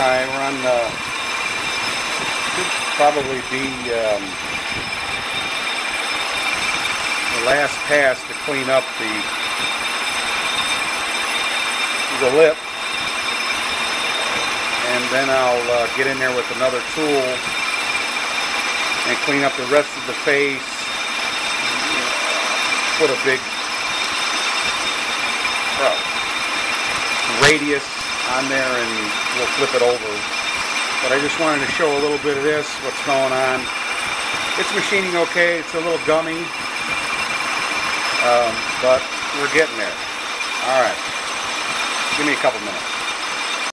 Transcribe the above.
Alright, we're on the, should probably be the last pass to clean up the lip, and then I'll get in there with another tool and clean up the rest of the face, put a big radius on there, and we'll flip it over. But I just wanted to show a little bit of this, what's going on. It's machining okay, it's a little gummy, but we're getting there. Alright, give me a couple minutes.